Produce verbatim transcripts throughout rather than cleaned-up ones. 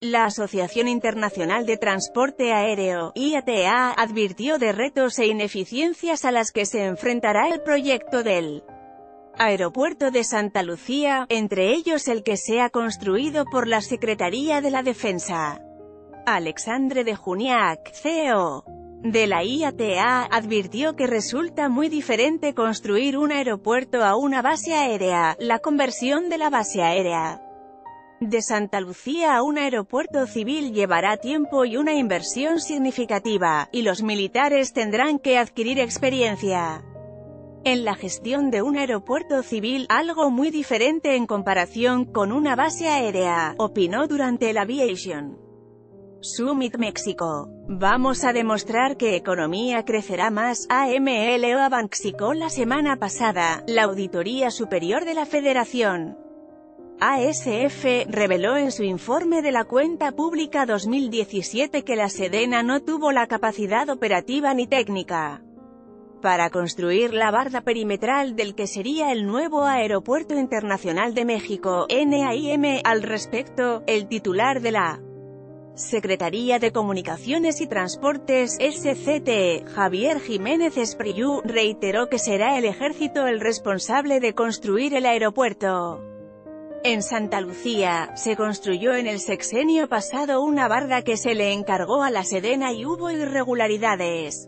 La Asociación Internacional de Transporte Aéreo, I A T A, advirtió de retos e ineficiencias a las que se enfrentará el proyecto del Aeropuerto de Santa Lucía, entre ellos el que sea construido por la Secretaría de la Defensa. Alexandre de Juniac, C E O de la I A T A, advirtió que resulta muy diferente construir un aeropuerto a una base aérea. La conversión de la base aérea de Santa Lucía a un aeropuerto civil llevará tiempo y una inversión significativa, y los militares tendrán que adquirir experiencia en la gestión de un aeropuerto civil, algo muy diferente en comparación con una base aérea, opinó durante el Aviation Summit México. Vamos a demostrar que economía crecerá más, AMLO Abanxico la semana pasada. La Auditoría Superior de la Federación A S F reveló en su informe de la cuenta pública dos mil diecisiete que la Sedena no tuvo la capacidad operativa ni técnica para construir la barda perimetral del que sería el nuevo Aeropuerto Internacional de México, N A I M. Al respecto, el titular de la Secretaría de Comunicaciones y Transportes, S C T, Javier Jiménez Espriu, reiteró que será el Ejército el responsable de construir el aeropuerto. En Santa Lucía, se construyó en el sexenio pasado una barda que se le encargó a la Sedena y hubo irregularidades.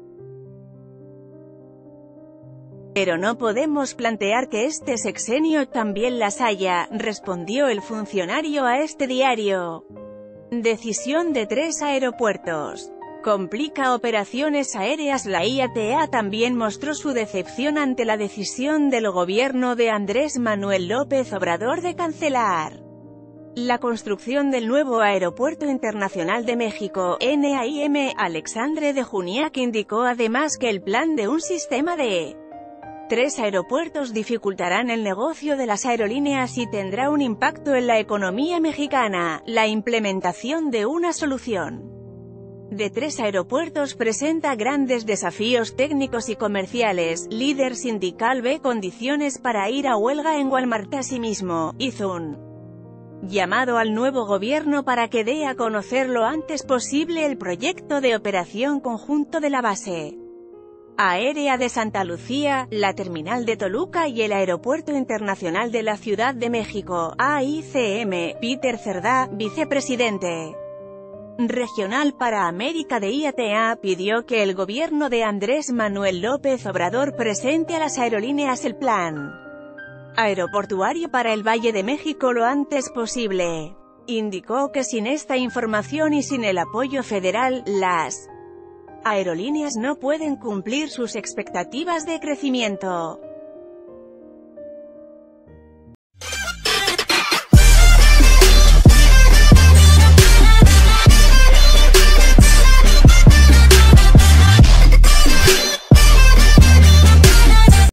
Pero no podemos plantear que este sexenio también las haya, respondió el funcionario a este diario. Decisión de tres aeropuertos complica operaciones aéreas. La I A T A también mostró su decepción ante la decisión del gobierno de Andrés Manuel López Obrador de cancelar la construcción del nuevo Aeropuerto Internacional de México, N A I M. Alexandre de Juniac indicó además que el plan de un sistema de tres aeropuertos dificultarán el negocio de las aerolíneas y tendrá un impacto en la economía mexicana. La implementación de una solución de tres aeropuertos presenta grandes desafíos técnicos y comerciales. Líder sindical ve condiciones para ir a huelga en Walmart. Asimismo, hizo un llamado al nuevo gobierno para que dé a conocer lo antes posible el proyecto de operación conjunto de la base aérea de Santa Lucía, la terminal de Toluca y el Aeropuerto Internacional de la Ciudad de México, A I C M. Peter Cerdá, vicepresidente regional para América de I A T A, pidió que el gobierno de Andrés Manuel López Obrador presente a las aerolíneas el plan aeroportuario para el Valle de México lo antes posible. Indicó que sin esta información y sin el apoyo federal, las aerolíneas no pueden cumplir sus expectativas de crecimiento.